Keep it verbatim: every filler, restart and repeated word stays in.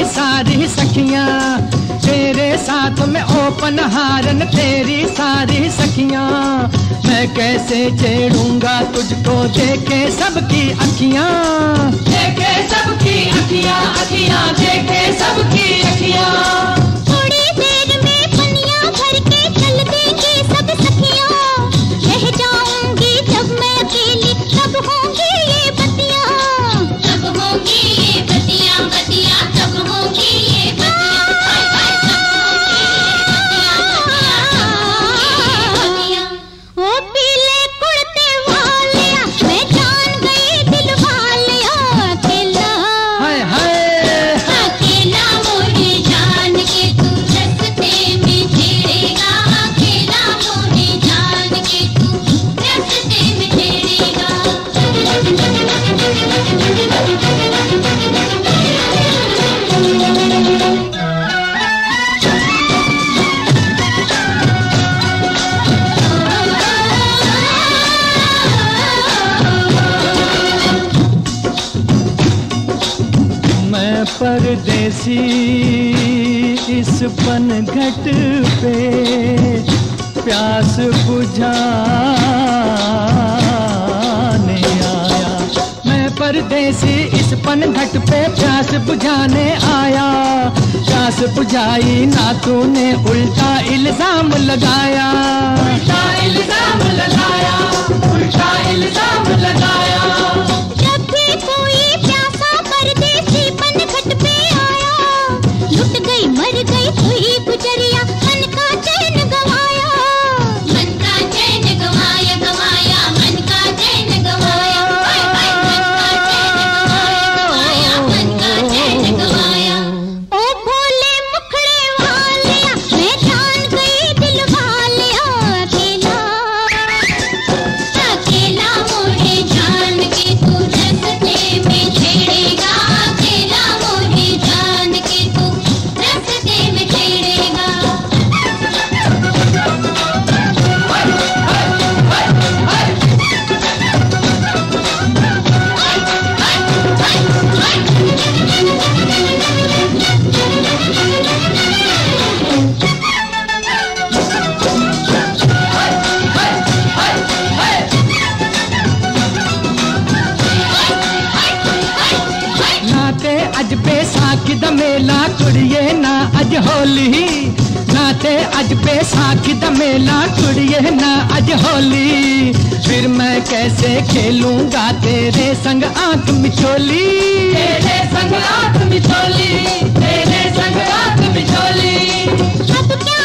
तेरी सारी सखियां, तेरे साथ में ओपन हारन तेरी सारी सखियां। मैं कैसे छेड़ूंगा तुझको देखे सबकी अखियां, देखे सबकी अखियां, अखियां देखे सबकी अखियां। थोड़ी देर में पनिया भर के चल देंगी सब सखियां, रह जाऊंगी जब मैं अकेली तब होंगी ये बतियां, तब होंगी ये बतियां, बतियां तब होंगी ये बतियां। परदेसी इस पनघट पे प्यास बुझाने आया, मैं परदेसी इस पनघट पे प्यास बुझाने आया। प्यास बुझाई ना तूने उल्टा इल्जाम लगाया, उल्टा इल्जाम लगाया, उल्टा इल्जाम लगाया। जब भी कोई प्यासा परदेसी पनघट पे आया, लुट गई मर गई हुई गुजरिया, मन का चैन गवाया, मन का चैन गवाया, गवाया मन का चैन गवाया, हाय हाय मन का चैन गवाया, मन का चैन गवाया। ओ भोले मुखड़े वालिया, मैं जान गई दिल वालिया, अकेला अकेला मोहे जान के तू रस्ते में छेड़ेगा, अकेला मोहे जान के तू रस्ते में छेड़ेगा। नाते अज बैसाखी दा मेला कुड़िए ना अज होली, नाते अज बैसाखी दा मेला कुड़िए ना अज होली। फिर मैं कैसे खेलूंगा तेरे संग आंख मिचोली, तेरे संग आंख मिचोली, तेरे संग आंख मिचोली। अब क्या